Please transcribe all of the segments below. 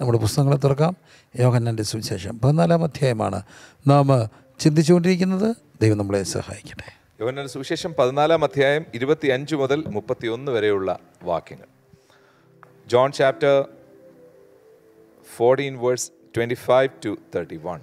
നമ്മുടെ പുസ്തകങ്ങളെ തുറക്കാം. യോഹന്നാൻ്റെ സുവിശേഷം 14-ാം അധ്യായമാണ് നാം ചിന്തിച്ചുകൊണ്ടിരിക്കുന്നത്. ദൈവം നമ്മളെ സഹായിക്കട്ടെ. യോഹന്നാന്റെ സുവിശേഷം 14-ാം അധ്യായം 25 മുതൽ 31 വരെയുള്ള വാക്യങ്ങൾ. John chapter 14 verse 25 to 31.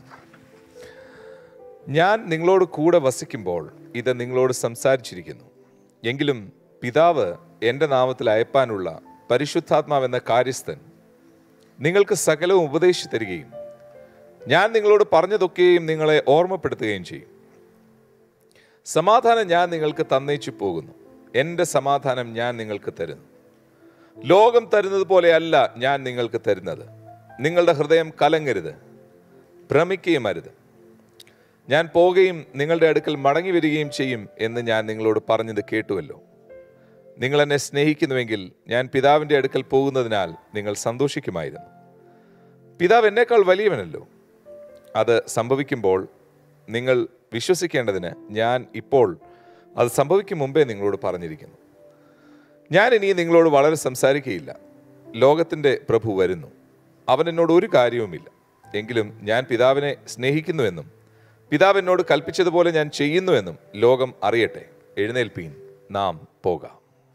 ഞാൻ നിങ്ങളോട് കൂടെ വസിക്കുമ്പോൾ ഇത് നിങ്ങളോട് സംസാരിച്ചിരിക്കുന്നു. എങ്കിലും പിതാവ് എൻ്റെ നാമത്തിൽ അയപ്പാനുള്ള പരിശുദ്ധാത്മാവെന്ന കാര്യസ്ഥൻ നിങ്ങൾക്ക് സകലവും ഉപദേശിച്ചു തരികയും ഞാൻ നിങ്ങളോട് പറഞ്ഞതൊക്കെയും നിങ്ങളെ ഓർമ്മപ്പെടുത്തുകയും ചെയ്യും. സമാധാനം ഞാൻ നിങ്ങൾക്ക് തന്നേച്ചു പോകുന്നു. എൻ്റെ സമാധാനം ഞാൻ നിങ്ങൾക്ക് തരുന്നു. ലോകം തരുന്നത് പോലെയല്ല ഞാൻ നിങ്ങൾക്ക് തരുന്നത്. നിങ്ങളുടെ ഹൃദയം കലങ്ങരുത്, ഭ്രമിക്കുകയും അരുത്. ഞാൻ പോകുകയും നിങ്ങളുടെ അടുക്കൽ മടങ്ങി വരികയും ചെയ്യും എന്ന് ഞാൻ നിങ്ങളോട് പറഞ്ഞത് കേട്ടുവല്ലോ. നിങ്ങൾ എന്നെ സ്നേഹിക്കുന്നുവെങ്കിൽ ഞാൻ പിതാവിൻ്റെ അടുക്കൽ പോകുന്നതിനാൽ നിങ്ങൾ സന്തോഷിക്കുമായിരുന്നു. പിതാവ് എന്നേക്കാൾ വലിയവനല്ലോ. അത് സംഭവിക്കുമ്പോൾ നിങ്ങൾ വിശ്വസിക്കേണ്ടതിന് ഞാൻ ഇപ്പോൾ അത് സംഭവിക്കും മുമ്പേ നിങ്ങളോട് പറഞ്ഞിരിക്കുന്നു. ഞാൻ ഇനി നിങ്ങളോട് വളരെ സംസാരിക്കുകയില്ല. ലോകത്തിൻ്റെ പ്രഭു വരുന്നു. അവൻ എന്നോട് ഒരു കാര്യവുമില്ല. എങ്കിലും ഞാൻ പിതാവിനെ സ്നേഹിക്കുന്നുവെന്നും പിതാവ് എന്നോട് കൽപ്പിച്ചതുപോലെ ഞാൻ ചെയ്യുന്നുവെന്നും ലോകം അറിയട്ടെ. എഴുന്നേൽപ്പീൻ, നാം പോകാം.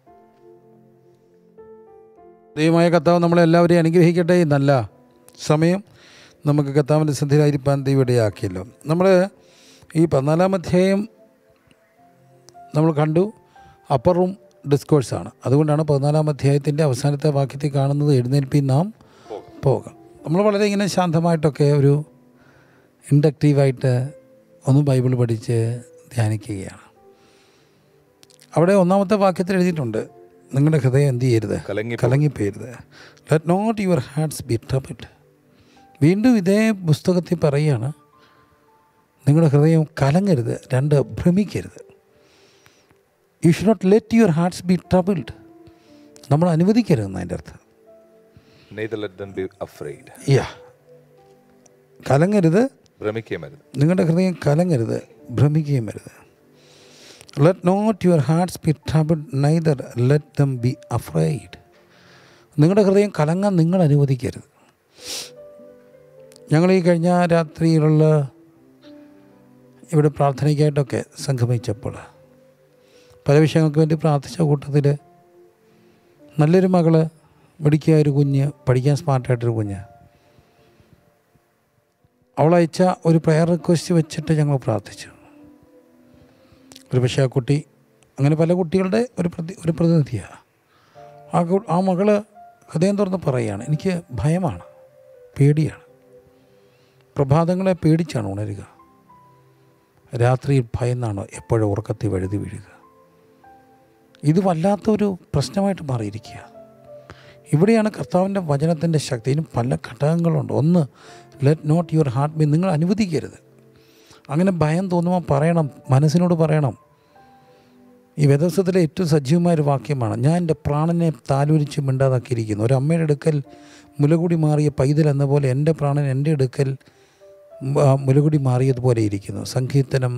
ദൈവമായ കർത്താവ് നമ്മളെല്ലാവരെയും അനുഗ്രഹിക്കട്ടെ. നല്ല സമയം നമുക്ക് കർത്താവിൻ്റെ സന്ധിയിലായിരിക്കാൻ ദൈവം ഇടയാക്കിയല്ലോ. നമ്മൾ ഈ 14-ാം അധ്യായം നമ്മൾ കണ്ടു. അപ്പർ റൂം ഡിസ്കോഴ്സാണ്. അതുകൊണ്ടാണ് 14-ാം അധ്യായത്തിൻ്റെ അവസാനത്തെ വാക്യത്തിൽ കാണുന്നത് എഴുന്നേൽപ്പീൻ, നാം പോകാം. നമ്മൾ വളരെ ഇങ്ങനെ ശാന്തമായിട്ടൊക്കെ ഒരു ഇൻഡക്റ്റീവായിട്ട് ഒന്ന് ബൈബിൾ പഠിച്ച് ധ്യാനിക്കുകയാണ്. അവിടെ 1-ാമത്തെ വാക്യത്തിൽ എഴുതിയിട്ടുണ്ട്, നിങ്ങളുടെ ഹൃദയം എന്ത് ചെയ്യരുത്, കലങ്ങിപ്പോയരുത്. Let not your hearts be troubled. വീണ്ടും ഇതേ പുസ്തകത്തിൽ പറയുകയാണ്, നിങ്ങളുടെ ഹൃദയം കലങ്ങരുത്, രണ്ട് ഭ്രമിക്കരുത്. You should not let your hearts be troubled. നമ്മൾ അനുവദിക്കരുതെന്ന് അതിൻ്റെ അർത്ഥം. കലങ്ങരുത്, നിങ്ങളുടെ ഹൃദയം കലങ്ങരുത്, ഭ്രമിക്കുകയും അരുത്. Let not your hearts be troubled, neither let them be afraid. നിങ്ങളുടെ ഹൃദയം കലങ്ങാൻ നിങ്ങൾ അനുവദിക്കരുത്. ഞങ്ങൾ ഈ കഴിഞ്ഞ രാത്രിയിലുള്ള ഇവിടെ പ്രാർത്ഥനയ്ക്കായിട്ടൊക്കെ സംഗമിച്ചപ്പോൾ പല വിഷയങ്ങൾക്ക് വേണ്ടി പ്രാർത്ഥിച്ച കൂട്ടത്തിൽ നല്ലൊരു മകള്, മിടുക്കിയ ഒരു കുഞ്ഞ്, പഠിക്കാൻ സ്മാർട്ടായിട്ടൊരു കുഞ്ഞ്, അവളയച്ച ഒരു പ്രയർ റിക്വസ്റ്റ് വെച്ചിട്ട് ഞങ്ങൾ പ്രാർത്ഥിച്ചു. ഒരു പക്ഷേ ആ കുട്ടി, അങ്ങനെ പല കുട്ടികളുടെ ഒരു പ്രതിനിധിയാണ്. ആ മകള് ഹൃദയം തുറന്ന് പറയുകയാണ്, എനിക്ക് ഭയമാണ്, പേടിയാണ്. പ്രഭാതങ്ങളെ പേടിച്ചാണ് ഉണരുക, രാത്രിയിൽ ഭയന്നാണ് എപ്പോഴും ഉറക്കത്തിൽ വഴുതി വീഴുക. ഇത് വല്ലാത്തൊരു പ്രശ്നമായിട്ട് മാറിയിരിക്കുക. ഇവിടെയാണ് കർത്താവിൻ്റെ വചനത്തിൻ്റെ ശക്തി. ഇതിന് പല ഘടകങ്ങളുണ്ട്. ഒന്ന്, let not your heart be, നിങ്ങൾ അനുവദിക്കരുത്. അങ്ങനെ ഭയം തോന്നുമ്പോൾ പറയണം, മനസ്സിനോട് പറയണം. ഈ വേദപുസ്തകത്തിലെ ഏറ്റവും സജീവമായൊരു വാക്യമാണ്, ഞാൻ എൻ്റെ പ്രാണനെ താലോലിച്ച് മിണ്ടാതാക്കിയിരിക്കുന്നു. ഒരു അമ്മയുടെ അടുക്കൽ മുലകുടി മാറിയ പൈതൽ എന്ന പോലെ എൻ്റെ പ്രാണൻ എൻ്റെ അടുക്കൽ മുലകുടി മാറിയതുപോലെ ഇരിക്കുന്നു. സങ്കീർത്തനം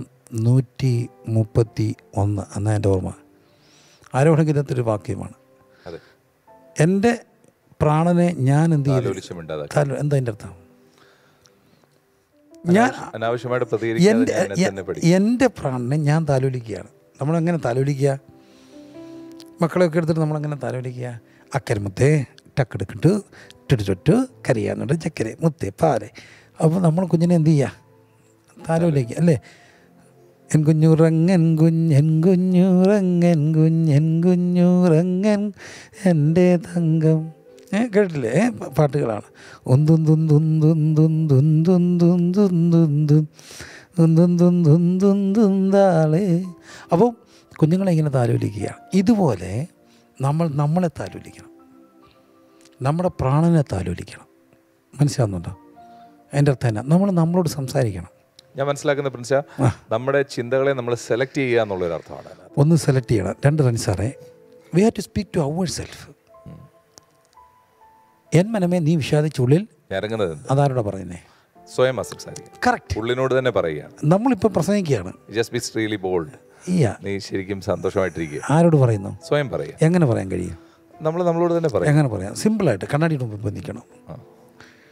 131 എന്നാ എൻ്റെ ഓർമ്മ. ആരോഹണഗീതത്തിലൊരു വാക്യമാണ്. എൻ്റെ പ്രാണനെ ഞാൻ എന്ത് ചെയ്തു, എന്താ എൻ്റെ അർത്ഥം? ഞാൻ എൻ്റെ പ്രാണനെ ഞാൻ താലോലിക്കുകയാണ്. നമ്മളെങ്ങനെ താലോലിക്കുക? മക്കളെയൊക്കെ എടുത്തിട്ട് നമ്മളെങ്ങനെ താലോലിക്കുക? അക്കരെ മുത്തേ ടക്കെടുക്കിട്ട് ഇട്ടിട്ട് കരയാന്നുണ്ട്, ചക്കരെ മുത്തേ പാല്. അപ്പോൾ നമ്മൾ കുഞ്ഞിനെ എന്ത് ചെയ്യുക? താലോലിക്കുക അല്ലേ? എൻ കുഞ്ഞുറങ്ങൻ കുഞ്ഞൻ കുഞ്ഞുറങ്ങൻ കുഞ്ഞൻ കുഞ്ഞുറങ്ങൻ എൻ്റെ തങ്കം. കേട്ടില്ലേ? പാട്ടുകളാണ്. അപ്പോൾ കുഞ്ഞുങ്ങളെ ഇങ്ങനെ താലോലിക്കുക. ഇതുപോലെ നമ്മളെ താലോലിക്കണം, നമ്മുടെ പ്രാണനെ താലോലിക്കണം. മനസ്സിലാവുന്നുണ്ടോ? അതിൻ്റെ അർത്ഥം എന്നാ? നമ്മളോട് സംസാരിക്കണം. ഞാൻ മനസ്സിലാക്കുന്ന പ്രിൻസ, നമ്മുടെ ചിന്തകളെ നമ്മൾ സെലക്ട് ചെയ്യുക എന്നുള്ളൊരു അർത്ഥമാണ്. ഒന്ന് സെലക്ട് ചെയ്യണം. രണ്ട് റൺസാറേ, we have to speak to ourself. എൻ മനമേ നീ വിഷാദിച്ചുള്ളിൽ ഇറങ്ങുന്നത് അതാരോടാ പറയുന്നേ? സ്വയം സംസാരിക്കുക. കറക്റ്റ്. ഉള്ളിനോട് തന്നെ പറയുകയാണ്. നമ്മളിപ്പോൾ പ്രസംഗിക്കുകയാണ്. Just be really bold. നീ ശരിക്കും സന്തോഷമായിട്ടിരിക്കുക. ആരോട് പറയുന്നു? സ്വയം പറയുക. എങ്ങനെ പറയാൻ കഴിയും? നമ്മളോട് തന്നെ പറയാം. എങ്ങനെ പറയാം? സിമ്പിളായിട്ട് കണ്ണാടിയുടെ മുമ്പ് നിൽക്കണം.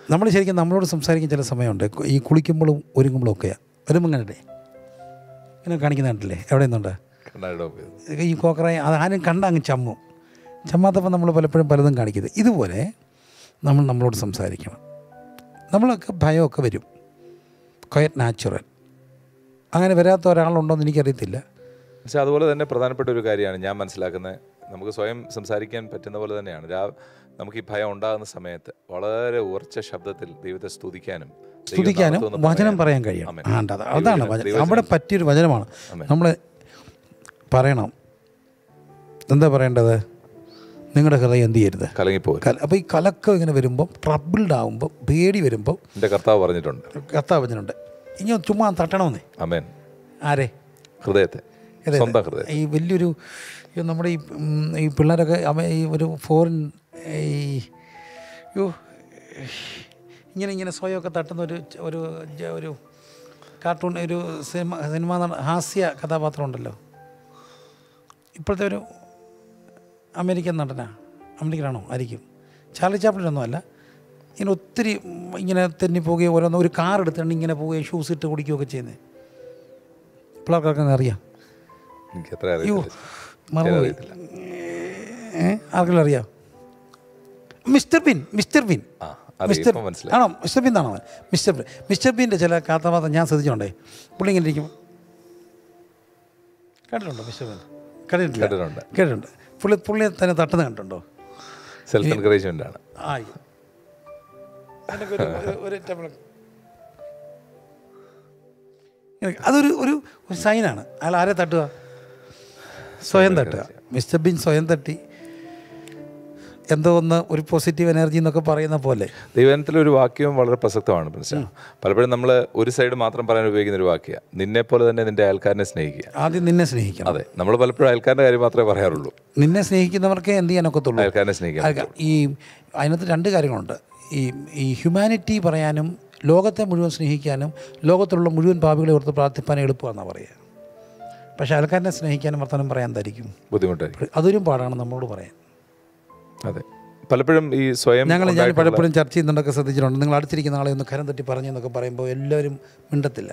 നമ്മൾ ശരിക്കും നമ്മളോട് സംസാരിക്കുന്ന ചില സമയമുണ്ട്. ഈ കുളിക്കുമ്പോഴും ഒരുങ്ങുമ്പോഴും ഒക്കെയാണ്. വരുമ്പോൾ കണ്ടില്ലേ ഇങ്ങനെ കാണിക്കുന്ന കണ്ടില്ലേ? എവിടെ നിന്നുണ്ട് ഈ കോക്കറായി? അത് ആരും കണ്ട അങ്ങ് ചമ്മും. ചമ്മാത്തപ്പോൾ നമ്മൾ പലപ്പോഴും പലതും കാണിക്കുന്നത്. ഇതുപോലെ നമ്മളോട് സംസാരിക്കണം. നമ്മളൊക്കെ ഭയമൊക്കെ വരും, ക്വയറ്റ് നാച്ചുറൽ. അങ്ങനെ വരാത്ത ഒരാളുണ്ടോയെന്ന് എനിക്കറിയത്തില്ല. പക്ഷേ അതുപോലെ തന്നെ പ്രധാനപ്പെട്ട ഒരു കാര്യമാണ് ഞാൻ മനസ്സിലാക്കുന്നത്. നമുക്ക് സ്വയം സംസാരിക്കാൻ പറ്റുന്ന പോലെ തന്നെയാണ് നമുക്ക് ഈ ഭയം ഉണ്ടാകുന്ന സമയത്ത് വളരെ ഉറച്ച ശബ്ദത്തിൽ ദൈവത്തെ സ്തുതിക്കാനും വചനം പറയാൻ കഴിയണം. അതാണ് അവിടെ പറ്റിയൊരു വചനമാണ്. നമ്മൾ പറയണം. എന്താ പറയേണ്ടത്? നിങ്ങളുടെ ഹൃദയം എന്ത് ചെയ്യരുത്, കലങ്ങിപ്പോകും. അപ്പോൾ ഈ കലക്കം ഇങ്ങനെ വരുമ്പം, ട്രബിൾഡ് ആകുമ്പോൾ, പേടി വരുമ്പം, എൻ്റെ കർത്താവ് പറഞ്ഞിട്ടുണ്ട്, ഇനി ചുമ്മാ തട്ടണമെന്നേ. ആമേൻ. ആരെ? ഹൃദയത്തെ, സ്വന്തം ഹൃദയം. ഈ വലിയൊരു നമ്മുടെ ഈ പിള്ളേരൊക്കെ ഈ ഒരു ഫോറിൻ ഇങ്ങനെ സ്വയമൊക്കെ തട്ടുന്ന ഒരു കാർട്ടൂൺ, ഒരു സിനിമ ഹാസ്യ കഥാപാത്രം ഉണ്ടല്ലോ. ഇപ്പോഴത്തെ ഒരു അമേരിക്കൻ അമേരിക്കനാണോ ആയിരിക്കും, ചാർലി ചാപ്ലിനൊന്നും അല്ല. ഇങ്ങനെ ഒത്തിരി ഇങ്ങനെ തെന്നി പോവുകയോ ഓരോന്ന് ഒരു കാർ എടുത്തുകൊണ്ട് ഇങ്ങനെ പോവുകയും ഷൂസ് ഇട്ട് കുടിക്കുകയൊക്കെ ചെയ്യുന്നത് പിള്ളേർക്കൊക്കെ അറിയാം. മറന്നുപോയി. ആർക്കെങ്കിലും അറിയാം? മിസ്റ്റർ ബീൻ ആണോ? മിസ്റ്റർ ബീൻ ആണോ? മിസ്റ്റർ ബീൻ്റെ ചില കഥാപാത്രം ഞാൻ ശ്രദ്ധിച്ചോണ്ടേ. പുള്ളി ഇങ്ങനെ ഇരിക്കും. കണ്ടിട്ടുണ്ടോ മിസ്റ്റർ ബീൻ? കേട്ടിട്ടുണ്ട്. പുള്ളി തന്നെ തട്ടുന്ന കണ്ടിട്ടുണ്ടോ? സെൽഫ് എൻകറേജ്മെന്റ് ആണ്. അതൊരു സൈനാണ്. അയാൾ ആരെ തട്ടുക? സ്വയം തട്ടുക. മിസ്റ്റർ ബീൻ സ്വയം തട്ടി എന്തോ ഒരു പോസിറ്റീവ് എനർജി എന്നൊക്കെ പറയുന്ന പോലെ. ദൈവത്തിലൊരു വാക്യവും വളരെ പ്രസക്തമാണ്. പലപ്പോഴും നമ്മൾ ഒരു സൈഡ് മാത്രം പറയാൻ ഉപയോഗിക്കുന്ന ഒരു വാക്യമാണ്, നിന്നെ പോലെ തന്നെ നിന്റെ അയൽക്കാരനെ സ്നേഹിക്കുക. ആദ്യം നിന്നെ സ്നേഹിക്കണം. അതെ, നമ്മൾ പലപ്പോഴും അയൽക്കാരൻ്റെ കാര്യം മാത്രമേ പറയാറുള്ളൂ. നിന്നെ സ്നേഹിക്കുന്നവർക്ക് എന്ത് ചെയ്യാനൊക്കത്തുള്ളൂ? അയൽക്കാരനെ സ്നേഹിക്കാം. അതിനകത്ത് രണ്ട് കാര്യങ്ങളുണ്ട്. ഈ ഹ്യൂമാനിറ്റി പറയാനും ലോകത്തെ മുഴുവൻ സ്നേഹിക്കാനും ലോകത്തിലുള്ള മുഴുവൻ പാപികളെ ഓർത്ത് പ്രാർത്ഥിപ്പാനും എളുപ്പമാണെന്നാണ് പറയുക. പക്ഷേ അയൽക്കാരനെ സ്നേഹിക്കാനും വർത്തമാനം പറയാൻ എന്തായിരിക്കും? ബുദ്ധിമുട്ടായിരിക്കും. അതൊരു പാടാണ് നമ്മളോട് പറയാൻ. അതെ, പലപ്പോഴും ഈ സ്വയം ഞാൻ പലപ്പോഴും ചർച്ച ചെയ്യുന്നുണ്ടൊക്കെ ശ്രദ്ധിച്ചിട്ടുണ്ട്. നിങ്ങൾ അടുത്തിരിക്കുന്ന ആളെ ഒന്ന് കരം തട്ടി പറഞ്ഞെന്നൊക്കെ പറയുമ്പോൾ എല്ലാവരും മിണ്ടത്തില്ല.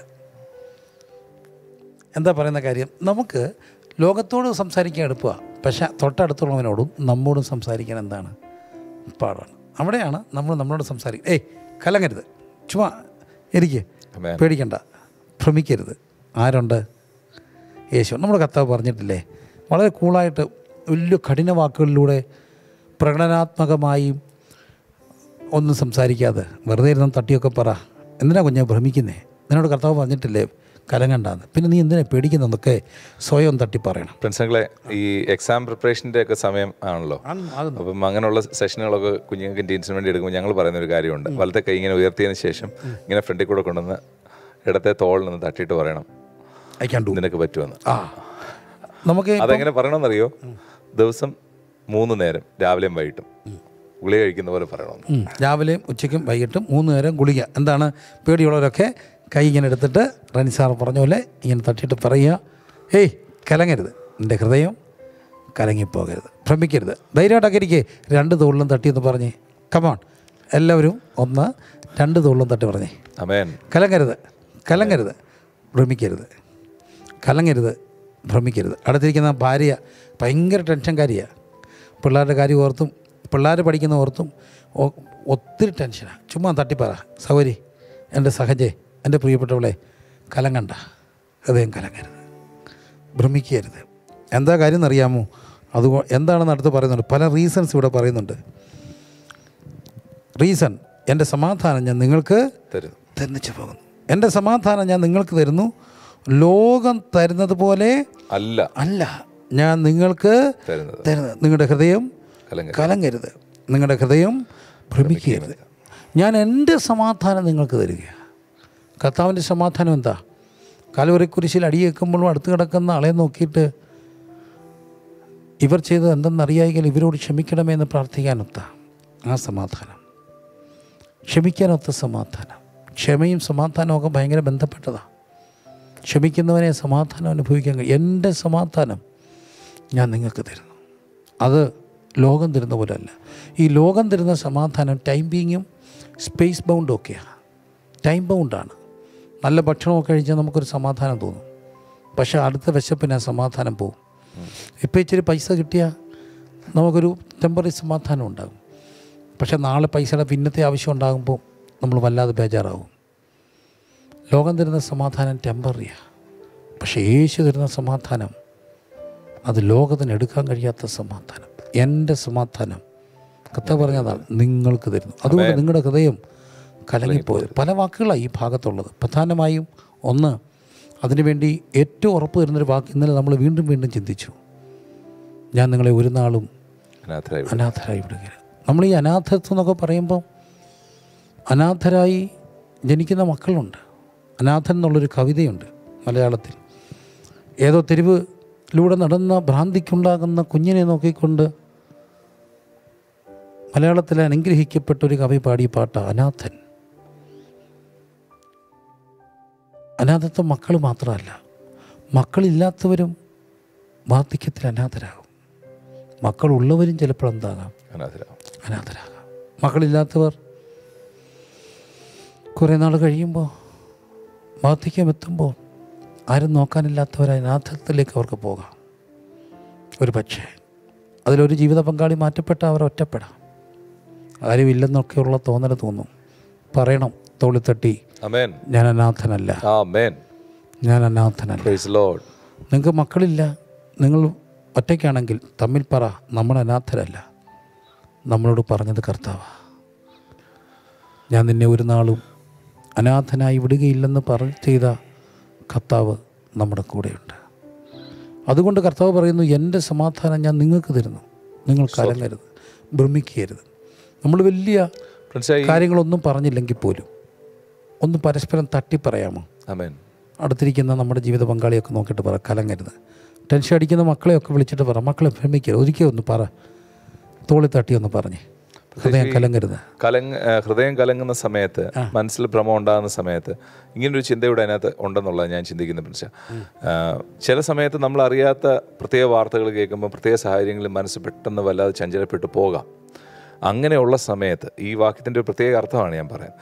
എന്താ പറയുന്ന കാര്യം? നമുക്ക് ലോകത്തോട് സംസാരിക്കാൻ എളുപ്പമാണ്, പക്ഷേ തൊട്ടടുത്തുള്ളവനോടും നമ്മോടും സംസാരിക്കാൻ എന്താണ് പാടാണ്. അവിടെയാണ് നമ്മളോട് സംസാരിക്കുക. കലങ്ങരുത്, ചുമ്മാ എനിക്ക് പേടിക്കണ്ട, ഭ്രമിക്കരുത്. ആരുണ്ട്? യേശു. നമ്മുടെ കർത്താവ് പറഞ്ഞിട്ടില്ലേ, വളരെ കൂളായിട്ട് വലിയ കഠിന വാക്കുകളിലൂടെ പ്രകടനാത്മകമായി ഒന്നും സംസാരിക്കാതെ വെറുതെ ഇരുന്ന് തട്ടിയൊക്കെ പറ. എന്തിനാ കുഞ്ഞെ ഭ്രമിക്കുന്നേ? നിന്നോട് കർത്താവ് പറഞ്ഞിട്ടില്ലേ കലങ്ങണ്ടാന്ന്? പിന്നെ നീ എന്തിനാ പേടിക്കുന്നതൊക്കെ സ്വയം തട്ടി പറയണം. ഫ്രണ്ട്സുകളെ, ഈ എക്സാം പ്രിപ്പറേഷൻ്റെ ഒക്കെ സമയം ആണല്ലോ. അപ്പം അങ്ങനെയുള്ള സെഷനുകളൊക്കെ കുഞ്ഞുങ്ങൾക്ക് ടീൻസിന് വേണ്ടി എടുക്കുമ്പോൾ ഞങ്ങൾ പറയുന്നൊരു കാര്യമുണ്ട്. വലത്തെ കൈ ഇങ്ങനെ ഉയർത്തിയതിന് ശേഷം ഇങ്ങനെ ഫ്രണ്ടിൽ കൂടെ കൊണ്ടുവന്ന് ഇടത്തെ തോളിൽ നിന്ന് തട്ടിയിട്ട് പറയണം, നിനക്ക് പറ്റുമെന്ന്. നമുക്ക് അതെങ്ങനെ പറയണമെന്നറിയോ? ദിവസം 3 നേരം, രാവിലെയും വൈകിട്ടും ഗുളിക കഴിക്കുന്ന പോലെ പറയണം. രാവിലെയും ഉച്ചയ്ക്കും വൈകിട്ടും 3 നേരം ഗുളിക. എന്താണ്? പേടിയുള്ളവരൊക്കെ കൈ ഇങ്ങനെ എടുത്തിട്ട് റനി സാർ പറഞ്ഞ പോലെ ഇങ്ങനെ തട്ടിയിട്ട് പറയുക, കലങ്ങരുത്, എൻ്റെ ഹൃദയം കലങ്ങിപ്പോകരുത്, ഭ്രമിക്കരുത്, ധൈര്യമായിട്ടൊക്കെ ഇരിക്കേ. 2 തോളിലും തട്ടിയെന്ന് പറഞ്ഞേ. കമോൺ എല്ലാവരും 1 2 തോളിലും തട്ടി പറഞ്ഞേ. ആമേൻ. കലങ്ങരുത്, ഭ്രമിക്കരുത്. കലങ്ങരുത്, ഭ്രമിക്കരുത്. അടുത്തിരിക്കുന്ന ഭാര്യ ഭയങ്കര ടെൻഷൻകാരിയാണ്. പിള്ളേരുടെ കാര്യം ഓർത്തും പിള്ളേർ പഠിക്കുന്ന ഓർത്തും ഒത്തിരി ടെൻഷനാണ്. ചുമ്മാ തട്ടിപ്പറ, സൗകര്യ, എൻ്റെ സഹജേ, എൻ്റെ പ്രിയപ്പെട്ടവളെ, കലങ്ങണ്ട, ഹൃദയം കലങ്ങരുത്, ഭ്രമിക്കരുത്. എന്താ കാര്യം എന്നറിയാമോ? എന്താണെന്ന് അടുത്ത് പറയുന്നുണ്ട്. പല റീസൺസ് ഇവിടെ പറയുന്നുണ്ട്. റീസൺ, എൻ്റെ സമാധാനം ഞാൻ നിങ്ങൾക്ക് തന്നിച്ചു പോകുന്നു. എൻ്റെ സമാധാനം ഞാൻ നിങ്ങൾക്ക് തരുന്നു, ലോകം തരുന്നത് പോലെ അല്ല ഞാൻ നിങ്ങൾക്ക് തരുന്നത്. നിങ്ങളുടെ ഹൃദയം കലങ്ങരുത്, നിങ്ങളുടെ ഹൃദയം ഭ്രമിക്കരുത്. ഞാൻ എൻ്റെ സമാധാനം നിങ്ങൾക്ക് തരിക. കർത്താവിൻ്റെ സമാധാനം എന്താ? കാൽവരിക്കുരിശിൽ അടിയേൽക്കുമ്പോഴും അടുത്ത് കിടക്കുന്ന ആളെ നോക്കിയിട്ട് ഇവർ ചെയ്തത് എന്തെന്നറിയാമെങ്കിൽ ഇവരോട് ക്ഷമിക്കണമേ എന്ന് പ്രാർത്ഥിക്കാനൊത്ത ആ സമാധാനം, ക്ഷമിക്കാനൊത്ത സമാധാനം. ക്ഷമയും സമാധാനമൊക്കെ ഭയങ്കര ബന്ധപ്പെട്ടതാണ്. ക്ഷമിക്കുന്നവനെ സമാധാനം അനുഭവിക്കാൻ കഴിയും. എൻ്റെ സമാധാനം ഞാൻ നിങ്ങൾക്ക് തരുന്നു. അത് ലോകം തരുന്ന പോലെ അല്ല. ഈ ലോകം തരുന്ന സമാധാനം ടൈം ബീങ്ങും സ്പേസ് ബൗണ്ടൊക്കെയാണ്, ടൈം ബൗണ്ടാണ്. നല്ല ഭക്ഷണമൊക്കെ കഴിച്ചാൽ നമുക്കൊരു സമാധാനം തോന്നും. പക്ഷേ അടുത്ത വിശപ്പിന് ആ സമാധാനം പോകും. ഇപ്പോൾ ഇച്ചിരി പൈസ കിട്ടിയാൽ നമുക്കൊരു ടെമ്പററി സമാധാനം ഉണ്ടാകും. പക്ഷേ നാളെ പൈസയുടെ പിന്നത്തെ ആവശ്യം ഉണ്ടാകുമ്പോൾ നമ്മൾ വല്ലാതെ ബേജാറാവും. ലോകം തരുന്ന സമാധാനം ടെമ്പററിയാണ്. പക്ഷേ യേശു തരുന്ന സമാധാനം അത് ലോകത്തിന് എടുക്കാൻ കഴിയാത്ത സമാധാനം. എൻ്റെ സമാധാനം കർത്താവ് പറഞ്ഞതാണ് നിങ്ങൾക്ക് തരുന്നു. അതുകൊണ്ട് നിങ്ങളുടെ ഹൃദയം കലങ്ങിപ്പോയത്. പല വാക്കുകളാണ് ഈ ഭാഗത്തുള്ളത്. പ്രധാനമായും ഒന്ന്, അതിനുവേണ്ടി ഏറ്റവും ഉറപ്പ് തരുന്നൊരു വാക്ക് ഇന്നലെ നമ്മൾ വീണ്ടും വീണ്ടും ചിന്തിച്ചു. ഞാൻ നിങ്ങളെ ഒരു നാളും അനാഥരായി വിടുകയില്ല. നമ്മൾ ഈ അനാഥത്വം എന്നൊക്കെ പറയുമ്പം അനാഥരായി ജനിക്കുന്ന മക്കളുണ്ട്. അനാഥൻ എന്നുള്ളൊരു കവിതയുണ്ട് മലയാളത്തിൽ. ഏതോ തെരുവിലൂടെ നടന്ന ഭ്രാന്തിക്കുണ്ടാകുന്ന കുഞ്ഞിനെ നോക്കിക്കൊണ്ട് മലയാളത്തിലെ അനുഗ്രഹിക്കപ്പെട്ട ഒരു കവി പാടിയ പാട്ടാണ് അനാഥൻ. അനാഥത്വം മക്കൾ മാത്രമല്ല, മക്കളില്ലാത്തവരും വാർദ്ധക്യത്തിൽ അനാഥരാകും. മക്കളുള്ളവരും ചിലപ്പോൾ എന്താകാം, അനാഥരാകാം. മക്കളില്ലാത്തവർ കുറേ നാൾ കഴിയുമ്പോൾ വാർദ്ധക്യം എത്തുമ്പോൾ ആരും നോക്കാനില്ലാത്തവരായ അനാഥത്വത്തിലേക്ക് അവർക്ക് പോകാം. ഒരു പക്ഷേ അതിലൊരു ജീവിത പങ്കാളി മാറ്റപ്പെട്ട അവർ ഒറ്റപ്പെടാം. ആരും ഇല്ലെന്നൊക്കെയുള്ള തോന്നൽ തോന്നും. പറയണം തോളിത്തട്ടി, ഞാൻ അനാഥനല്ല, ഞാൻ അനാഥനല്ല. നിങ്ങൾക്ക് മക്കളില്ല, നിങ്ങൾ ഒറ്റയ്ക്കാണെങ്കിൽ തമ്മിൽ പറ, നമ്മൾ അനാഥരല്ല. നമ്മളോട് പറഞ്ഞത് കർത്താവാണ്. ഞാൻ നിന്നെ ഒരു നാളും അനാഥനായി വിടുകയില്ലെന്ന് ചെയ്ത കർത്താവ് നമ്മുടെ കൂടെയുണ്ട്. അതുകൊണ്ട് കർത്താവ് പറയുന്നു, എൻ്റെ സമാധാനം ഞാൻ നിങ്ങൾക്ക് തരുന്നു, നിങ്ങൾ കലങ്ങരുത്, ഭ്രമിക്കരുത്. നമ്മൾ വലിയ കാര്യങ്ങളൊന്നും പറഞ്ഞില്ലെങ്കിൽ പോലും ഒന്ന് പരസ്പരം തട്ടിപ്പറയാമോ? അടുത്തിരിക്കുന്ന നമ്മുടെ ജീവിത പങ്കാളിയൊക്കെ നോക്കിയിട്ട് പറ, കലങ്ങരുത്. ടെൻഷൻ അടിക്കുന്ന മക്കളെയൊക്കെ വിളിച്ചിട്ട് പറ, മക്കളെ ഭ്രമിക്കരുത്, ഒരിക്കലും ഒന്ന് പറ, തോളി തട്ടി ഒന്ന് പറഞ്ഞേ, ഹൃദയം കലങ്ങരുത്. ഹൃദയം കലങ്ങുന്ന സമയത്ത്, മനസ്സിൽ ഭ്രമം ഉണ്ടാകുന്ന സമയത്ത് ഇങ്ങനൊരു ചിന്തയുടെ അതിനകത്ത് ഉണ്ടെന്നുള്ളത് ഞാൻ ചിന്തിക്കുന്ന പ്രശ്നം. ചില സമയത്ത് നമ്മൾ അറിയാത്ത പ്രത്യേക വാർത്തകൾ കേൾക്കുമ്പോൾ പ്രത്യേക സാഹചര്യങ്ങളിൽ മനസ്സ് പെട്ടെന്ന് വല്ലാതെ ചഞ്ചലപ്പെട്ടു പോകാം. അങ്ങനെയുള്ള സമയത്ത് ഈ വാക്യത്തിൻ്റെ ഒരു പ്രത്യേക അർത്ഥമാണ് ഞാൻ പറയുന്നത്.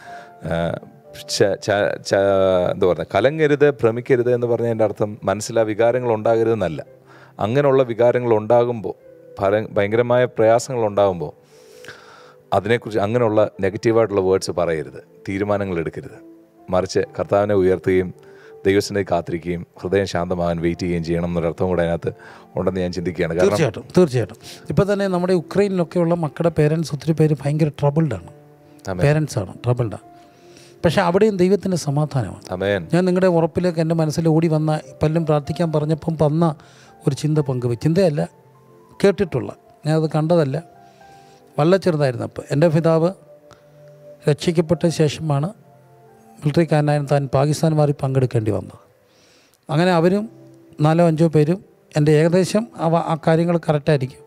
എന്താ പറയുക, കലങ്ങരുത്, ഭ്രമിക്കരുത് എന്ന് പറഞ്ഞതിൻ്റെ അർത്ഥം മനസ്സിൽ ആ വികാരങ്ങൾ ഉണ്ടാകരുതെന്നല്ല. അങ്ങനെയുള്ള വികാരങ്ങൾ ഉണ്ടാകുമ്പോൾ, ഭയങ്കരമായ പ്രയാസങ്ങൾ ഉണ്ടാകുമ്പോൾ അതിനെക്കുറിച്ച് അങ്ങനെയുള്ള നെഗറ്റീവായിട്ടുള്ള വേർഡ്സ് പറയരുത്, തീരുമാനങ്ങൾ എടുക്കരുത്. മറിച്ച് കർത്താവിനെ ഉയർത്തുകയും ദൈവത്തിനെ കാത്തിരിക്കുകയും ഹൃദയം ശാന്തമാകാൻ വെയിറ്റ് ചെയ്യുകയും ചെയ്യണം എന്നൊരർത്ഥം കൂടെ അതിനകത്ത് ഉണ്ടെന്ന് ഞാൻ ചിന്തിക്കുകയാണ്. തീർച്ചയായിട്ടും ഇപ്പോൾ തന്നെ നമ്മുടെ ഉക്രൈനിലൊക്കെയുള്ള മക്കളുടെ പേരൻസ് ഒത്തിരി പേര് ഭയങ്കര ട്രബിൾഡാണ്, പേരൻസാണ് ട്രബിൾഡാണ്. പക്ഷേ അവിടെയും ദൈവത്തിൻ്റെ സമാധാനമാണ്. ഞാൻ നിങ്ങളുടെ ഉറപ്പിലേക്ക് എൻ്റെ മനസ്സിൽ ഓടി വന്ന, പലരും പ്രാർത്ഥിക്കാൻ പറഞ്ഞപ്പം വന്ന ഒരു ചിന്ത പങ്കുവെച്ച്, ചിന്തയല്ല കേട്ടിട്ടുള്ള, ഞാനത് കണ്ടതല്ല, വളരെ ചെറുതായിരുന്നപ്പോൾ എൻ്റെ പിതാവ് രക്ഷിക്കപ്പെട്ട ശേഷമാണ് മിലിറ്ററിക്കാരനായിരുന്നു താൻ പാകിസ്ഥാൻ മാറി പങ്കെടുക്കേണ്ടി വന്നത്. അങ്ങനെ അവരും 4-5 പേരും എൻ്റെ ഏകദേശം ആ കാര്യങ്ങൾ കറക്റ്റായിരിക്കും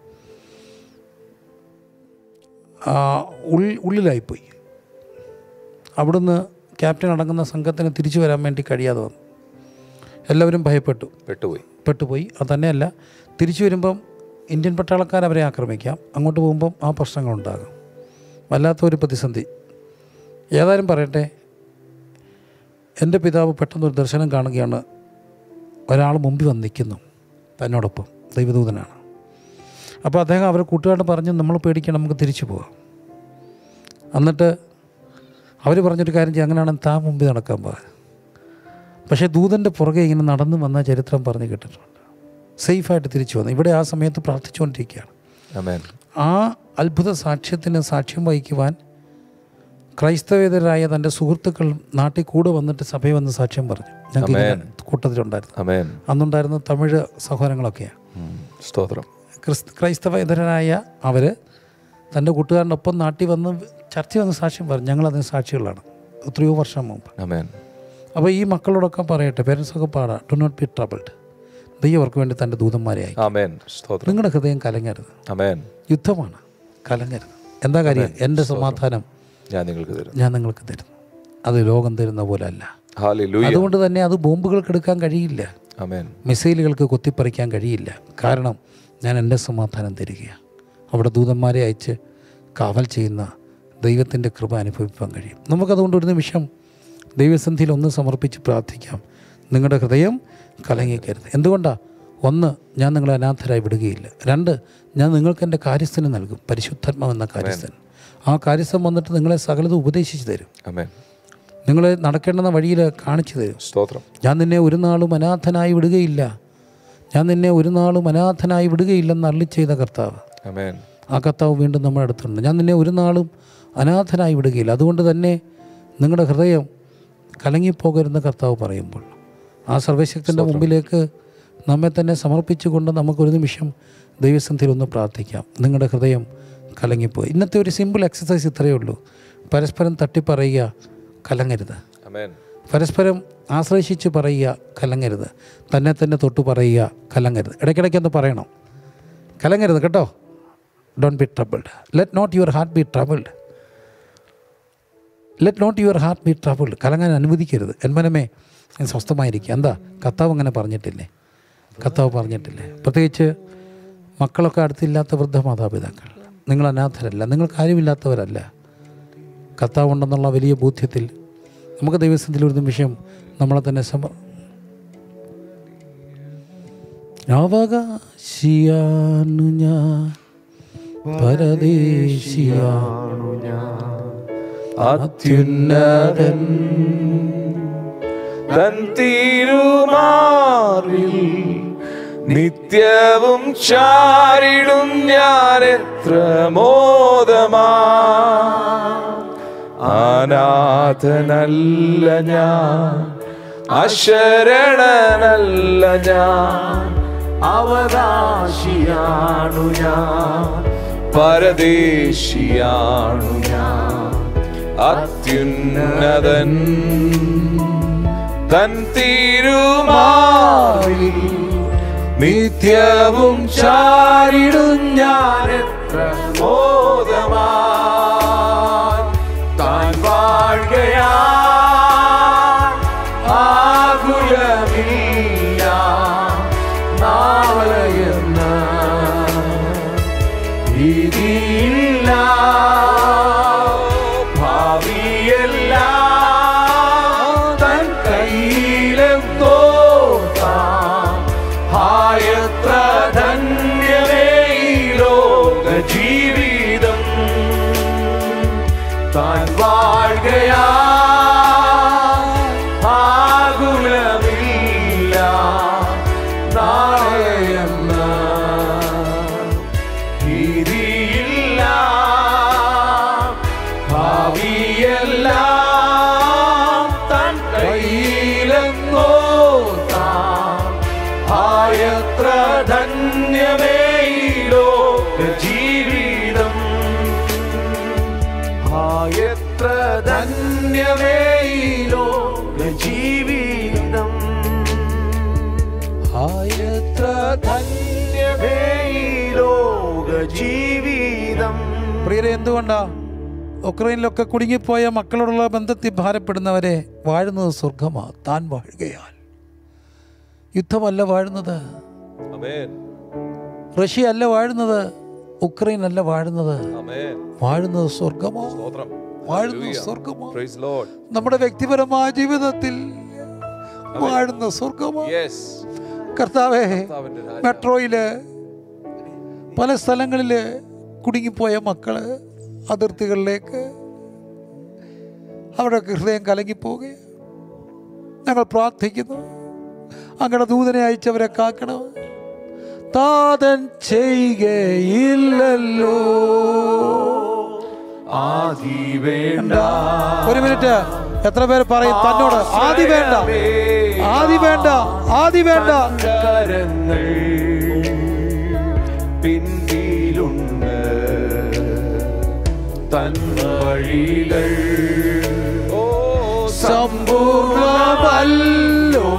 ഉള്ളിലായിപ്പോയി. അവിടുന്ന് ക്യാപ്റ്റൻ അടങ്ങുന്ന സംഘത്തിന് തിരിച്ചു വരാൻ വേണ്ടി കഴിയാതെ വന്നു. എല്ലാവരും പെട്ടുപോയി. അത് തന്നെയല്ല, തിരിച്ചു വരുമ്പം ഇന്ത്യൻ പട്ടാളക്കാർ അവരെ ആക്രമിക്കാം, അങ്ങോട്ട് പോകുമ്പം ആ പ്രശ്നങ്ങളുണ്ടാകും. വല്ലാത്തൊരു പ്രതിസന്ധി. ഏതായാലും പറയട്ടെ, എൻ്റെ പിതാവ് പെട്ടെന്നൊരു ദർശനം കാണുകയാണ്. ഒരാൾ മുമ്പിൽ വന്ന് നിൽക്കുന്നു തന്നോടൊപ്പം, ദൈവദൂതനാണ്. അപ്പോൾ അദ്ദേഹം അവരെ കൂട്ടുകാരോട് പറഞ്ഞ്, നമ്മൾ പേടിക്കണം, നമുക്ക് തിരിച്ചു പോകാം. എന്നിട്ട് അവർ പറഞ്ഞൊരു കാര്യം ചെയ്യും, അങ്ങനെയാണെങ്കിൽ താൻ മുമ്പിൽ നടക്കാൻ പോകാൻ. പക്ഷേ ദൂതൻ്റെ പുറകെ ഇങ്ങനെ നടന്നു വന്ന ചരിത്രം പറഞ്ഞ് കേട്ടിട്ടുണ്ട്. സേഫായിട്ട് തിരിച്ചു വന്നു. ഇവിടെ ആ സമയത്ത് പ്രാർത്ഥിച്ചുകൊണ്ടിരിക്കുകയാണ്. ആ അത്ഭുത സാക്ഷ്യത്തിന് സാക്ഷ്യം വഹിക്കുവാൻ ക്രൈസ്തവേതരായ തൻ്റെ സുഹൃത്തുക്കൾ നാട്ടിൽ കൂടെ വന്നിട്ട് സഭയിൽ വന്ന് സാക്ഷ്യം പറഞ്ഞു. ഞങ്ങൾക്ക് കൂട്ടത്തിലുണ്ടായിരുന്നു. അന്നുണ്ടായിരുന്ന തമിഴ് സഹോദരങ്ങളൊക്കെയാണ്. ക്രൈസ്തവേതരായ അവർ തൻ്റെ കൂട്ടുകാരൻ്റെ ഒപ്പം നാട്ടിൽ വന്ന് ചർച്ച വന്ന് സാക്ഷ്യം പറഞ്ഞു. ഞങ്ങളതിന് സാക്ഷികളാണ്, എത്രയോ വർഷം മുമ്പ്. അപ്പോൾ ഈ മക്കളോടൊക്കെ പറയട്ടെ, പേരൻസൊക്കെ പാടാം, ഡു നോട്ട് ബി ട്രബിൾഡ്. ദൈവം അവർക്ക് വേണ്ടി തൻ്റെ ദൂതന്മാരെ അയക്കും. നിങ്ങളുടെ ഹൃദയം കലങ്ങരുത്. യുദ്ധമാണ്, കലങ്ങരുത്. എന്താ കാര്യം? എൻ്റെ സമാധാനം ഞാൻ നിങ്ങൾക്ക് തരുന്നു. അത് ലോകം തരുന്ന പോലെ അല്ല. അതുകൊണ്ട് തന്നെ അത് ബോംബുകൾക്ക് എടുക്കാൻ കഴിയില്ല, മിസൈലുകൾക്ക് കൊത്തിപ്പറിക്കാൻ കഴിയില്ല. കാരണം ഞാൻ എൻ്റെ സമാധാനം തരികയാണ്. അവിടെ ദൂതന്മാരെ അയച്ച് കാവൽ ചെയ്യുന്ന ദൈവത്തിൻ്റെ കൃപ അനുഭവിക്കാൻ കഴിയും. നമുക്കതുകൊണ്ട് ഒരു നിമിഷം ദൈവസന്നിധിയിൽ ഒന്ന് സമർപ്പിച്ച് പ്രാർത്ഥിക്കാം. നിങ്ങളുടെ ഹൃദയം കലങ്ങിക്കരുത്. എന്തുകൊണ്ടാണ്? 1, ഞാൻ നിങ്ങളെ അനാഥരായി വിടുകയില്ല. 2, ഞാൻ നിങ്ങൾക്ക് എൻ്റെ കാര്യസ്ഥന് നൽകും, പരിശുദ്ധാത്മാവെന്ന കാര്യസ്ഥൻ. ആ കാര്യസ്ഥൻ വന്നിട്ട് നിങ്ങളെ സകലതും ഉപദേശിച്ച് തരും, നിങ്ങളെ നടക്കേണ്ടുന്ന വഴിയിൽ കാണിച്ചു തരും. ഞാൻ നിന്നെ ഒരു നാളും അനാഥനായി വിടുകയില്ല, ഞാൻ നിന്നെ ഒരു നാളും അനാഥനായി വിടുകയില്ലെന്ന് അരുളി ചെയ്ത കർത്താവ്. ആ കർത്താവ് വീണ്ടും നമ്മുടെ അടുത്തുണ്ട്. ഞാൻ നിന്നെ ഒരു നാളും അനാഥനായി വിടുകയില്ല. അതുകൊണ്ട് തന്നെ നിങ്ങളുടെ ഹൃദയം കലങ്ങിപ്പോകരുതെന്ന് കർത്താവ് പറയുമ്പോൾ ആ സർവ്വശക്തൻ്റെ മുമ്പിലേക്ക് നമ്മെ തന്നെ സമർപ്പിച്ചുകൊണ്ട് നമുക്കൊരു നിമിഷം ദൈവസന്നിധിയിൽ ഒന്ന് പ്രാർത്ഥിക്കാം. നിങ്ങളുടെ ഹൃദയം കലങ്ങിപ്പോയി. ഇന്നത്തെ ഒരു സിമ്പിൾ എക്സസൈസ് ഇത്രയേ ഉള്ളൂ. പരസ്പരം തട്ടിപ്പറയുക, കലങ്ങരുത്. പരസ്പരം ആശ്രയിച്ച് പറയുക, കലങ്ങരുത്. തന്നെ തന്നെ തൊട്ട് പറയുക, കലങ്ങരുത്. ഇടയ്ക്കിടയ്ക്കൊന്ന് പറയണം, കലങ്ങരുത് കേട്ടോ. Don't be troubled. Let not your heart be troubled. Let not your heart be troubled. കലങ്ങാൻ അനുവദിക്കരുത്. എന്മനമേ സ്വസ്ഥമായിരിക്കുക. എന്താ കർത്താവ് അങ്ങനെ പറഞ്ഞിട്ടില്ലേ? കർത്താവ് പറഞ്ഞിട്ടില്ലേ? പ്രത്യേകിച്ച് മക്കളൊക്കെ അടുത്തില്ലാത്ത വൃദ്ധ മാതാപിതാക്കൾ, നിങ്ങൾ അനാഥരല്ല, നിങ്ങൾ കാര്യമില്ലാത്തവരല്ല. കർത്താവ് ഉണ്ടെന്നുള്ള വലിയ ബോധ്യത്തിൽ നമുക്ക് ദൈവസന്നിധിയിൽ ഒരു നിമിഷം നമ്മളെ തന്നെ അവകാശിയാണു ഞാൻ, പരദേശിയാണു ഞാൻ, അത്യുന്നതൻ തൻ തിരുമാറിൽ നിത്യവും ചാരിടും ഞാൻ എത്ര മോദമാ. അനാഥനല്ല ഞാൻ, അശരണനല്ല ഞാൻ, അവകാശിയാണു ഞാൻ, പരദേശിയാണു ഞാൻ, അത്യുന്നതൻ തൻ തിരുമാറിൽ നിത്യവും ചാരിടും ഞാൻ എത്ര മോദമാ. താൻ വാഴുകയാ ആകുലമില്ല നാളെയെന്ന ഭീതിയില്ല. ജീവിതം താൻ വാഴുകയാ ആകുലമില്ല നാളെയെന്ന ഭീതിയില്ല. ഭാവിയെല്ലാം തൻ കയ്യിലെന്നോ താൻ ആയത്ര ധന്യമേ ജീവിതം. എത്ര ധന്യമേ ജീവിതം, എത്ര ധന്യമേ ജീവിതം. പ്രിയരെ, എന്തുകൊണ്ടാ ഉക്രൈനിലൊക്കെ കുടുങ്ങിപ്പോയ മക്കളോടുള്ള ബന്ധത്തിൽ ഭാരപ്പെടുന്നവരെ വാഴുന്നത് സ്വർഗമാ. താൻ വാഴുകയാൽ. യുദ്ധമല്ല വാഴുന്നത്, റഷ്യ അല്ല വാഴുന്നത്, ഉക്രൈൻ അല്ല വാഴുന്നത്, വാഴുന്നത് സ്വർഗമോ, വാഴുന്നത് സ്വർഗമോ. നമ്മുടെ വ്യക്തിപരമായ ജീവിതത്തിൽ വാഴുന്ന സ്വർഗമോ. കർത്താവേ, മെട്രോയില് പല സ്ഥലങ്ങളില് കുടുങ്ങിപ്പോയ മക്കള് അതിർത്തികളിലേക്ക് അവിടെ ഹൃദയം കലങ്ങിപ്പോവുക. ഞങ്ങൾ പ്രാർത്ഥിക്കുന്നു, അങ്ങയുടെ ദൂതനെ അയച്ചവരെ കാക്കണം. താതൻ ചെയ്യുകയില്ലല്ലോ ആദി വേണ്ട. ഒരു മിനിറ്റ്, എത്ര പേര് പറയും തന്നോട് ആദി വേണ്ട, ആദി വേണ്ട, ആദി വേണ്ട. കരങ്ങൾ പിന്നിലുണ്ട്, തൻ വഴികൾ സമ്പൂർണ്ണമല്ലോ.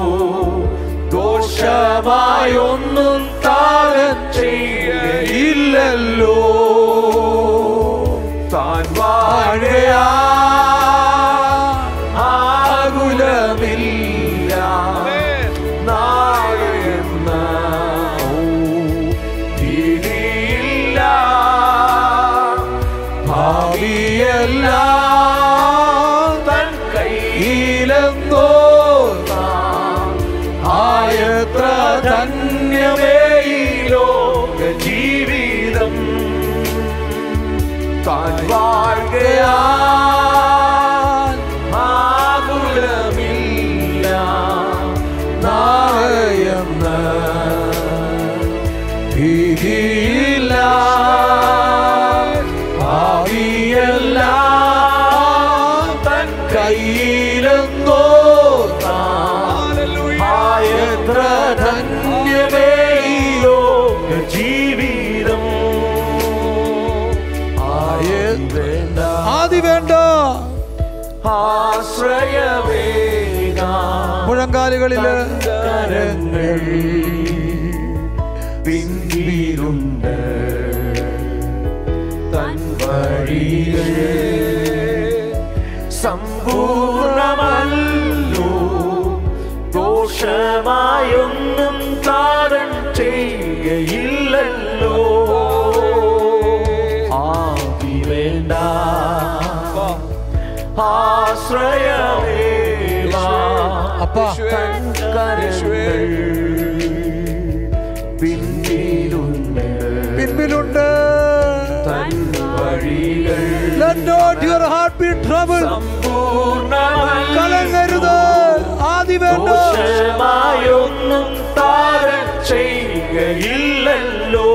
ദോഷമായൊന്നും താൻ ചെയ്യയില്ലല്ലോ. താൻ വാഴുകയാ ആകുലമില്ല നാളെയെന്ന ഭീതിയില്ല. ഭാവിയല്ല കയ്യിലെന്നോ എത്ര ധന്യമേ ഈ ലോക ജീവിതം. ആദി വേണ്ട, ആശ്രയമേക മുഴങ്കാലുകളില് കരങ്ങൾ പിന്നിലുണ്ട് തൻ വഴികൾ സമ്പൂർണമല്ലോ. ദോഷമായൊന്നും താരൻ ചെയ്യയില്ലല്ലോ. ആദി വേണ്ട, ആശ്രയമേക അപ്പാ കരങ്ങൾ പിന്നിലുണ്ട് തൻ വഴികൾ. Let not your heart be troubled. കലങ്ങരുത്. ആദി വേണ്ട, ദോഷമായൊന്നും താരൻ ചെയ്യയില്ലല്ലോ.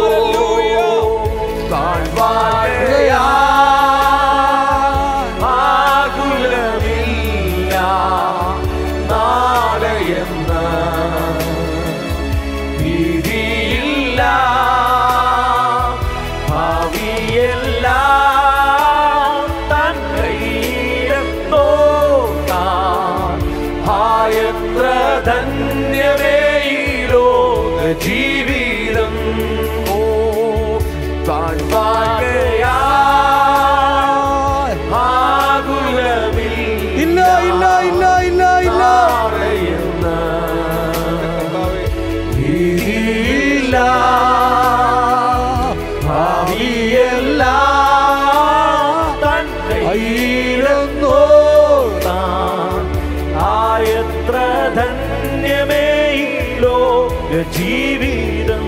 ആകുലമില്ല നാളെയെന്ന ഭീതിയില്ല. ഭാവിയെല്ലാം തൻ കയ്യിലെന്നോ എത്ര ധന്യമേ ഈ ലോക ജീവിതം. ഓ താഴ്വാകയാ ആകുലമില്ല ഇല്ല ഇല്ല ഇല്ല ഇല്ല ഇല്ല ഭീതിയില്ല. ഭാവിയെല്ലാം തൻ കയ്യിലെന്നോ എത്ര ധന്യമേ ഈ ലോക ജീവിതം.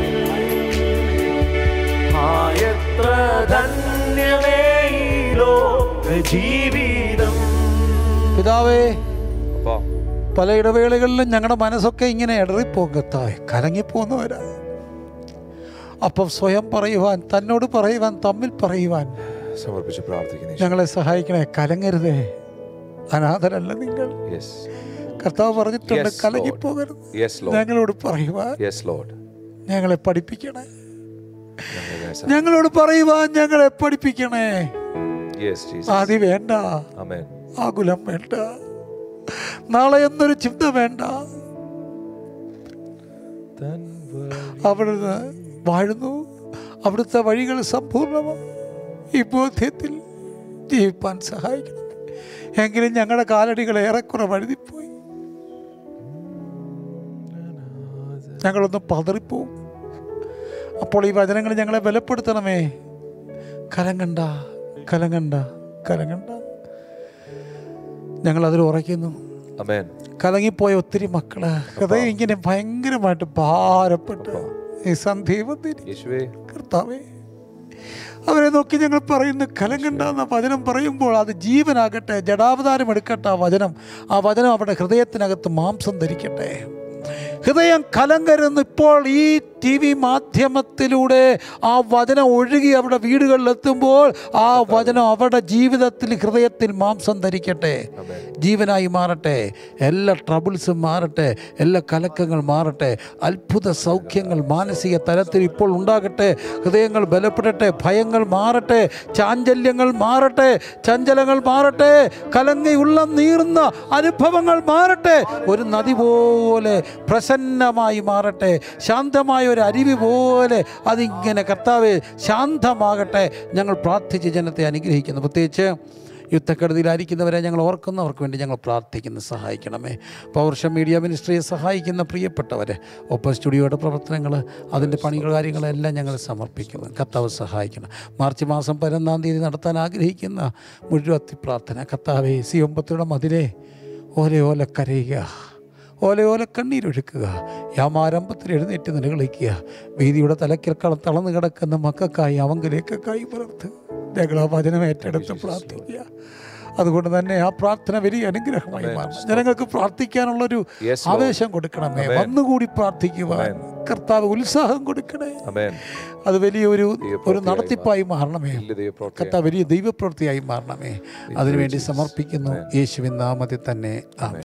എത്ര ധന്യമേ ഈ ലോക ജീവിതം. പിതാവേ, പല ഇടവേളകളിലും ഞങ്ങളുടെ മനസ്സൊക്കെ ഇങ്ങനെ ഇടറിപ്പോകത്തായി കലങ്ങിപ്പോകുന്നവരാ. അപ്പം സ്വയം പറയുവാൻ, തന്നോട് പറയുവാൻ, തമ്മിൽ പറയുവാൻ സമർപ്പിച്ച് പ്രാർത്ഥിക്കുന്നു. ഞങ്ങളെ സഹായിക്കണേ. കലങ്ങരുതേ, അനാഥരല്ല നിങ്ങൾ. കർത്താവ് പറഞ്ഞിട്ടുണ്ട്, കലങ്ങിപ്പോകരുത്. ഞങ്ങളോട് പറയുവാൻ ഞങ്ങളെ പഠിപ്പിക്കണേ. ഞങ്ങളോട് പറയുവാൻ ഞങ്ങളെ പഠിപ്പിക്കണേ. ആദി വേണ്ട, ആകുലം വേണ്ട, നാളെ എന്നൊരു ചിന്ത വേണ്ട. അവിടുന്ന് വാഴുന്നു, അവിടുത്തെ വഴികൾ സമ്പൂർണ്ണമാണ്. ഈ ബോധ്യത്തിൽ ജീവിപ്പാൻ സഹായിക്കണം. എങ്കിലും ഞങ്ങളുടെ കാലടികൾ ഏറെക്കുറെ വഴുതിപ്പോയി. ഞങ്ങളൊന്ന് പതറിപ്പോവും. അപ്പോൾ ഈ വചനങ്ങൾ ഞങ്ങളെ ബലപ്പെടുത്തണമേ. കലങ്ങണ്ട, കലങ്ങണ്ട, കലങ്ങണ്ട. ഞങ്ങളതിൽ ഉറയ്ക്കുന്നു. കലങ്ങിപ്പോയ ഒത്തിരി മക്കള് ഹൃദയം ഇങ്ങനെ ഭയങ്കരമായിട്ട് ഭാരപ്പെട്ട് ഈ സന്ധ്യവന്നിരി കർത്താവേ, അവരെ നോക്കി ഞങ്ങൾ പറയുന്നു, കലങ്ങണ്ടെന്ന വചനം പറയുമ്പോൾ അത് ജീവനാകട്ടെ, ജഡാവതാരം എടുക്കട്ടെ. ആ വചനം അവരുടെ ഹൃദയത്തിനകത്ത് മാംസം ധരിക്കട്ടെ. ഹൃദയം കലങ്കരുന്ന് ഇപ്പോൾ ഈ TV മാധ്യമത്തിലൂടെ ആ വചനം ഒഴുകി അവരുടെ വീടുകളിലെത്തുമ്പോൾ ആ വചനം അവരുടെ ജീവിതത്തിൽ, ഹൃദയത്തിൽ മാംസം ധരിക്കട്ടെ, ജീവനായി മാറട്ടെ. എല്ലാ ട്രബിൾസും മാറട്ടെ, എല്ലാ കലക്കങ്ങൾ മാറട്ടെ, അത്ഭുത സൗഖ്യങ്ങൾ മാനസിക തലത്തിൽ ഇപ്പോൾ ഉണ്ടാകട്ടെ. ഹൃദയങ്ങൾ ബലപ്പെടട്ടെ, ഭയങ്ങൾ മാറട്ടെ, ചാഞ്ചല്യങ്ങൾ മാറട്ടെ, ചഞ്ചലങ്ങൾ മാറട്ടെ, കലങ്ങി ഉള്ളം നീറുന്ന അനുഭവങ്ങൾ മാറട്ടെ. ഒരു നദി പോലെ പ്രസന്നമായി മാറട്ടെ, ശാന്തമായ ഒരു അരുവി പോലെ അതിങ്ങനെ കർത്താവേ ശാന്തമാകട്ടെ. ഞങ്ങൾ പ്രാർത്ഥിച്ച് ജനത്തെ അനുഗ്രഹിക്കുന്നു. പ്രത്യേകിച്ച് യുദ്ധക്കെടുതിയിലായിരിക്കുന്നവരെ ഞങ്ങൾ ഓർക്കുന്നവർക്ക് വേണ്ടി ഞങ്ങൾ പ്രാർത്ഥിക്കുന്നു. സഹായിക്കണമേ. പവർവിഷൻ മീഡിയ മിനിസ്ട്രിയെ സഹായിക്കുന്ന പ്രിയപ്പെട്ടവരെ, ഒപ്പം സ്റ്റുഡിയോയുടെ പ്രവർത്തനങ്ങൾ, അതിൻ്റെ പണികൾ, കാര്യങ്ങളെല്ലാം ഞങ്ങൾ സമർപ്പിക്കുന്നു. കർത്താവ് സഹായിക്കണം. മാർച്ച് മാസം 11-ാം തീയതി നടത്താൻ ആഗ്രഹിക്കുന്ന മുഴുവത്തി പ്രാർത്ഥന, കർത്താവേ, സിയോമ്പത്തിയുടെ മതിലേ ഓല കരയുക, ഓല കണ്ണീരൊഴുക്കുക, യാമാരംഭത്തിൽ എഴുന്നേറ്റ് നിലകളിക്കുക. വീതിയുടെ തലക്കിൽ തളർന്നു കിടക്കുന്ന മക്കൾക്കായി, അവങ്കിലേക്കായി പുലർത്തുക. ഞങ്ങൾ ആ വചനം ഏറ്റെടുത്ത് പ്രാർത്ഥിക്കുക. അതുകൊണ്ട് തന്നെ ആ പ്രാർത്ഥന വലിയ അനുഗ്രഹമായി മാറണം. ജനങ്ങൾക്ക് പ്രാർത്ഥിക്കാനുള്ളൊരു ആവേശം കൊടുക്കണമേ. വന്നുകൂടി പ്രാർത്ഥിക്കുവാൻ കർത്താവ് ഉത്സാഹം കൊടുക്കണേ. ആമേൻ. അത് വലിയൊരു നടത്തിപ്പായി മാറണമേ. കർത്താവ് വലിയ ദൈവപ്രവൃത്തിയായി മാറണമേ. അതിനുവേണ്ടി സമർപ്പിക്കുന്നു യേശുവിൻ നാമത്തിൽ തന്നെ. ആമേൻ.